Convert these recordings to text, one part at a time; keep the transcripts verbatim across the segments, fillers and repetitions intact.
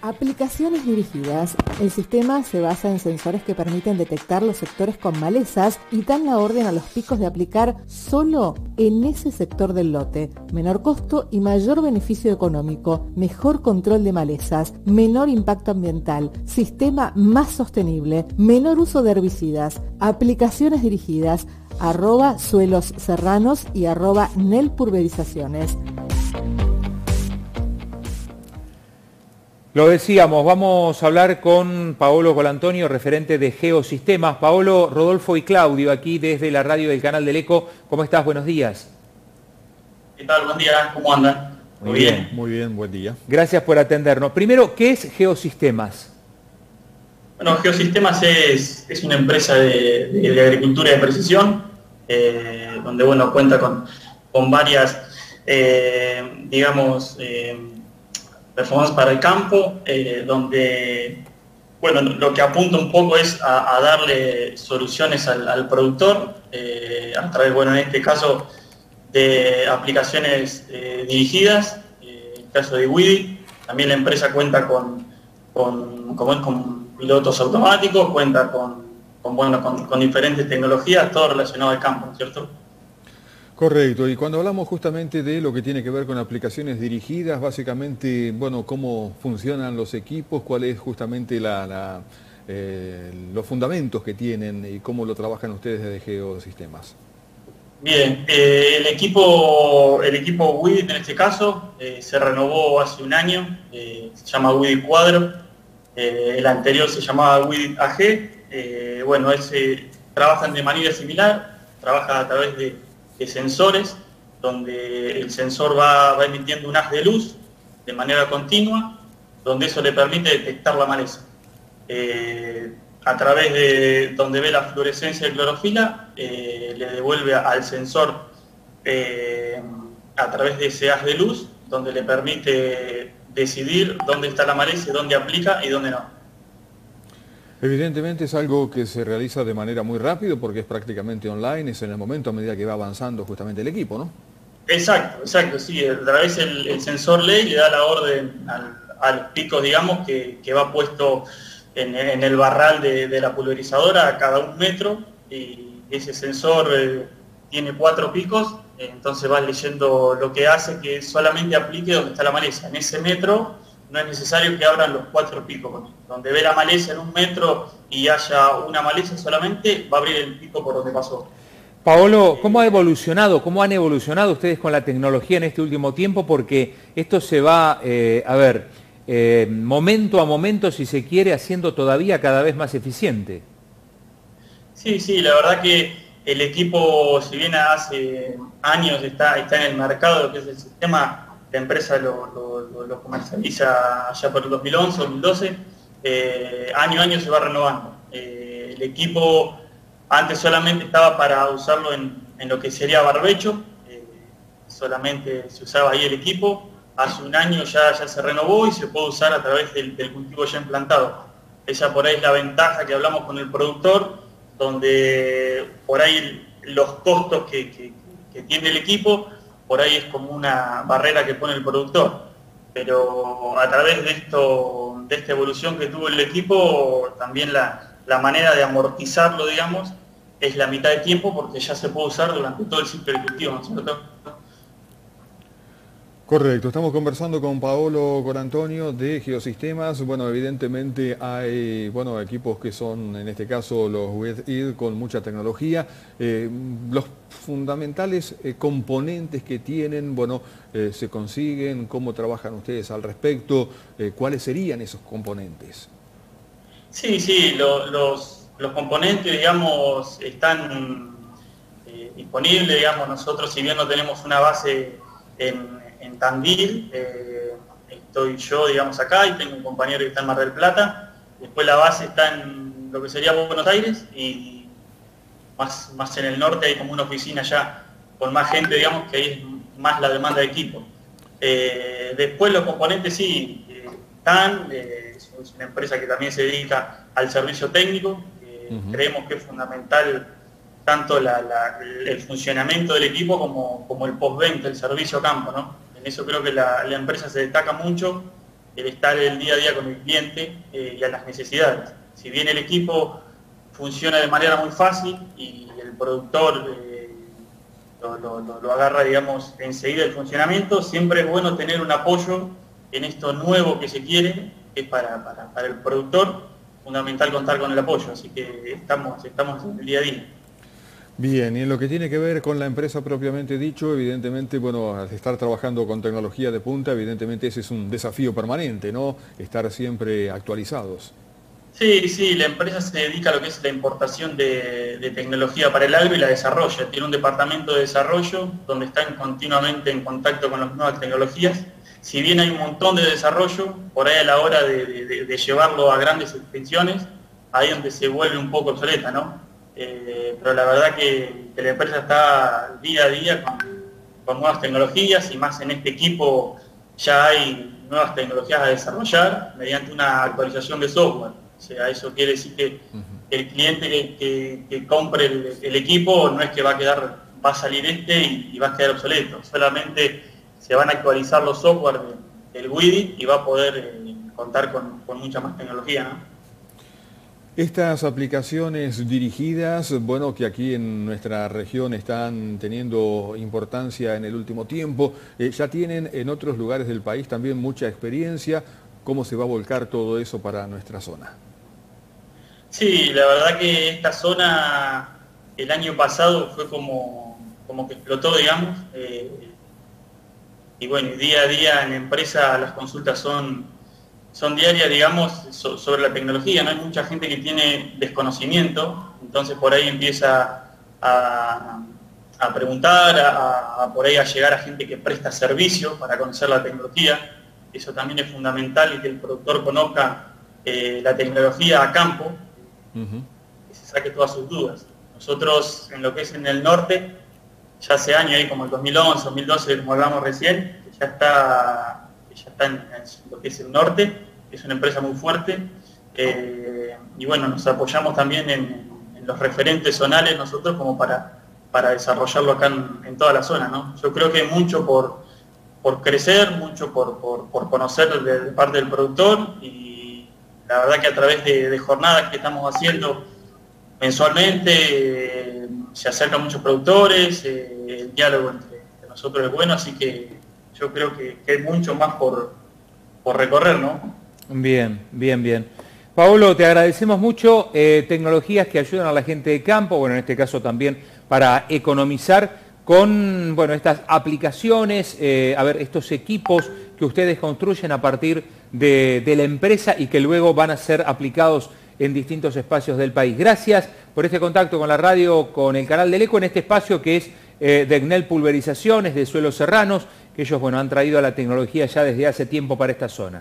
Aplicaciones dirigidas. El sistema se basa en sensores que permiten detectar los sectores con malezas y dan la orden a los picos de aplicar solo en ese sector del lote. Menor costo y mayor beneficio económico, mejor control de malezas, menor impacto ambiental, sistema más sostenible, menor uso de herbicidas. Aplicaciones dirigidas, arroba suelos serranos y arroba nelpulverizaciones. Lo decíamos, vamos a hablar con Paolo Colantonio, referente de Geosistemas. Paolo, Rodolfo y Claudio, aquí desde la radio del Canal del Eco. ¿Cómo estás? Buenos días. ¿Qué tal? Buen día. ¿Cómo andan? Muy bien. bien. Muy bien, buen día. Gracias por atendernos. Primero, ¿qué es Geosistemas? Bueno, Geosistemas es, es una empresa de, de, de agricultura de precisión, eh, donde bueno, cuenta con, con varias, eh, digamos, eh, performance para el campo, eh, donde bueno, lo que apunta un poco es a, a darle soluciones al, al productor, eh, a través, bueno, en este caso, de aplicaciones eh, dirigidas, eh, en el caso de Weedy. También la empresa cuenta con, con, con, con pilotos automáticos, cuenta con, con, bueno, con, con diferentes tecnologías, todo relacionado al campo, ¿no es cierto? Correcto, y cuando hablamos justamente de lo que tiene que ver con aplicaciones dirigidas, básicamente, bueno, cómo funcionan los equipos, cuál es justamente la, la, eh, los fundamentos que tienen y cómo lo trabajan ustedes desde Geosistemas. Bien, eh, el equipo el equipo Weedy en este caso eh, se renovó hace un año, eh, se llama Weedy Quadro, eh, el anterior se llamaba Weedy A G, eh, bueno, ese, trabajan de manera similar, trabaja a través de de sensores, donde el sensor va, va emitiendo un haz de luz de manera continua, donde eso le permite detectar la maleza. Eh, a través de donde ve la fluorescencia de clorofila, eh, le devuelve al sensor eh, a través de ese haz de luz, donde le permite decidir dónde está la maleza, dónde aplica y dónde no. Evidentemente es algo que se realiza de manera muy rápido porque es prácticamente online, es en el momento a medida que va avanzando justamente el equipo, ¿no? Exacto, exacto, sí, a través del el sensor lee y le da la orden al, al pico, digamos, que, que va puesto en, en el barral de, de la pulverizadora a cada un metro, y ese sensor eh, tiene cuatro picos, eh, entonces va leyendo lo que hace que solamente aplique donde está la maleza. En ese metro no es necesario que abran los cuatro picos. Donde ve la maleza en un metro y haya una maleza solamente, va a abrir el pico por donde pasó. Paolo, ¿cómo ha evolucionado, cómo han evolucionado ustedes con la tecnología en este último tiempo? Porque esto se va, eh, a ver, eh, momento a momento, si se quiere, haciendo todavía cada vez más eficiente. Sí, sí, la verdad que el equipo, si bien hace años está, está en el mercado, lo que es el sistema, la empresa lo, lo, lo comercializa ya por el dos mil once, dos mil doce, eh, año a año se va renovando. Eh, el equipo antes solamente estaba para usarlo en, en lo que sería barbecho, eh, solamente se usaba ahí el equipo. Hace un año ya, ya se renovó y se puede usar a través del, del cultivo ya implantado. Esa por ahí es la ventaja que hablamos con el productor, donde por ahí los costos que, que, que tiene el equipo, por ahí es como una barrera que pone el productor. Pero a través de esto, de esta evolución que tuvo el equipo, también la, la manera de amortizarlo, digamos, es la mitad de tiempo, porque ya se puede usar durante todo el ciclo de cultivo, ¿no es cierto? Correcto, estamos conversando con Paolo Colantonio de Geosistemas. Bueno, evidentemente hay bueno, equipos que son, en este caso, los Weedy con mucha tecnología. Eh, los fundamentales eh, componentes que tienen, bueno, eh, se consiguen, cómo trabajan ustedes al respecto, eh, cuáles serían esos componentes. Sí, sí, lo, los, los componentes, digamos, están eh, disponibles, digamos, nosotros, si bien no tenemos una base en en Tandil, eh, estoy yo, digamos, acá, y tengo un compañero que está en Mar del Plata. Después la base está en lo que sería Buenos Aires, y más, más en el norte hay como una oficina ya con más gente, digamos, que ahí es más la demanda de equipo. Eh, después los componentes sí eh, están, eh, es una empresa que también se dedica al servicio técnico, eh, uh-huh. Creemos que es fundamental tanto la, la, el funcionamiento del equipo como, como el postventa, el servicio a campo, ¿no? En eso creo que la, la empresa se destaca mucho, el estar el día a día con el cliente eh, y a las necesidades. Si bien el equipo funciona de manera muy fácil y el productor eh, lo, lo, lo agarra, digamos, enseguida el funcionamiento, siempre es bueno tener un apoyo en esto nuevo que se quiere, que es para, para, para el productor, fundamental contar con el apoyo, así que estamos, estamos en el día a día. Bien, y en lo que tiene que ver con la empresa propiamente dicho, evidentemente, bueno, al estar trabajando con tecnología de punta, evidentemente ese es un desafío permanente, ¿no? Estar siempre actualizados. Sí, sí, la empresa se dedica a lo que es la importación de, de tecnología para el agro y la desarrolla. Tiene un departamento de desarrollo donde están continuamente en contacto con las nuevas tecnologías. Si bien hay un montón de desarrollo, por ahí a la hora de, de, de llevarlo a grandes extensiones, ahí es donde se vuelve un poco obsoleta, ¿no? Eh, pero la verdad que, que la empresa está día a día con, con nuevas tecnologías y más en este equipo ya hay nuevas tecnologías a desarrollar mediante una actualización de software. O sea, eso quiere decir que el cliente que, que, que compre el, el equipo no es que va a quedar, va a salir este y, y va a quedar obsoleto, solamente se van a actualizar los software del W I D I y va a poder eh, contar con, con mucha más tecnología, ¿no? Estas aplicaciones dirigidas, bueno, que aquí en nuestra región están teniendo importancia en el último tiempo, eh, ya tienen en otros lugares del país también mucha experiencia. ¿Cómo se va a volcar todo eso para nuestra zona? Sí, la verdad que esta zona el año pasado fue como, como que explotó, digamos, eh, y bueno, día a día en la empresa las consultas son, son diarias, digamos, so, sobre la tecnología, ¿no? Hay mucha gente que tiene desconocimiento, entonces por ahí empieza a, a preguntar, a, a por ahí a llegar a gente que presta servicio para conocer la tecnología. Eso también es fundamental y que el productor conozca eh, la tecnología a campo, uh-huh. y se saque todas sus dudas. Nosotros en lo que es en el norte, ya hace años, ahí como el dos mil once, dos mil doce, como hablamos recién, que ya está, que ya está en, en lo que es el norte, que es una empresa muy fuerte, eh, y bueno, nos apoyamos también en, en los referentes zonales nosotros como para, para desarrollarlo acá en, en toda la zona, ¿no? Yo creo que mucho por... por crecer, mucho por, por, por conocer de, de parte del productor y la verdad que a través de, de jornadas que estamos haciendo mensualmente eh, se acercan muchos productores, eh, el diálogo entre, entre nosotros es bueno, así que yo creo que, que hay mucho más por, por recorrer, ¿no? Bien, bien, bien. Paolo, te agradecemos mucho, eh, tecnologías que ayudan a la gente de campo, bueno, en este caso también para economizar, con bueno, estas aplicaciones, eh, a ver, estos equipos que ustedes construyen a partir de, de la empresa y que luego van a ser aplicados en distintos espacios del país. Gracias por este contacto con la radio, con el canal del Eco, en este espacio que es eh, de Gnel Pulverizaciones, de Suelos Serranos, que ellos bueno, han traído a la tecnología ya desde hace tiempo para esta zona.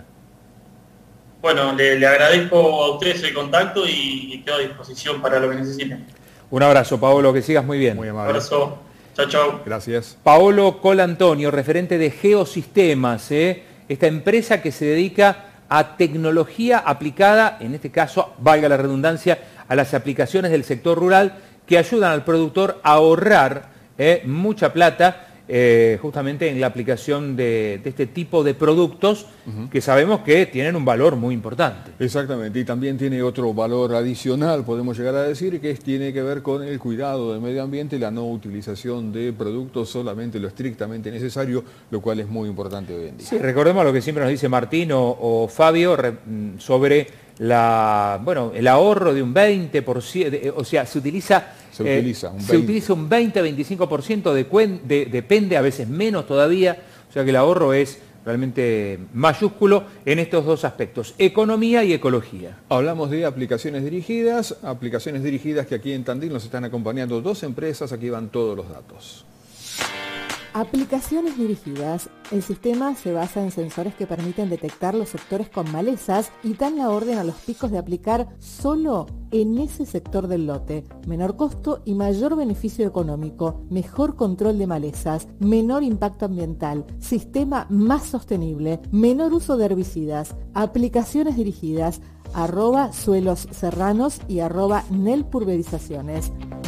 Bueno, le, le agradezco a ustedes el contacto y, y quedo a disposición para lo que necesiten. Un abrazo, Paolo, que sigas muy bien. Muy amable. Un abrazo. Chao, chao. Gracias. Paolo Colantonio, referente de Geosistemas, ¿eh? Esta empresa que se dedica a tecnología aplicada, en este caso, valga la redundancia, a las aplicaciones del sector rural que ayudan al productor a ahorrar ¿eh? mucha plata eh, justamente en la aplicación de, de este tipo de productos uh-huh. que sabemos que tienen un valor muy importante. Exactamente, y también tiene otro valor adicional, podemos llegar a decir, que es, tiene que ver con el cuidado del medio ambiente y la no utilización de productos, solamente lo estrictamente necesario, lo cual es muy importante hoy en día. Sí, recordemos lo que siempre nos dice Martín o, o Fabio re, sobre la, bueno, el ahorro de un veinte por ciento, o sea, se utiliza... Se utiliza un veinte. Se utiliza un veinte a veinticinco por ciento, de, de, depende, a veces menos todavía, o sea que el ahorro es realmente mayúsculo en estos dos aspectos, economía y ecología. Hablamos de aplicaciones dirigidas, aplicaciones dirigidas que aquí en Tandil nos están acompañando dos empresas, aquí van todos los datos. Aplicaciones dirigidas. El sistema se basa en sensores que permiten detectar los sectores con malezas y dan la orden a los picos de aplicar solo en ese sector del lote. Menor costo y mayor beneficio económico, mejor control de malezas, menor impacto ambiental, sistema más sostenible, menor uso de herbicidas. Aplicaciones dirigidas, arroba suelos serranos y arroba Gnel Pulverizaciones.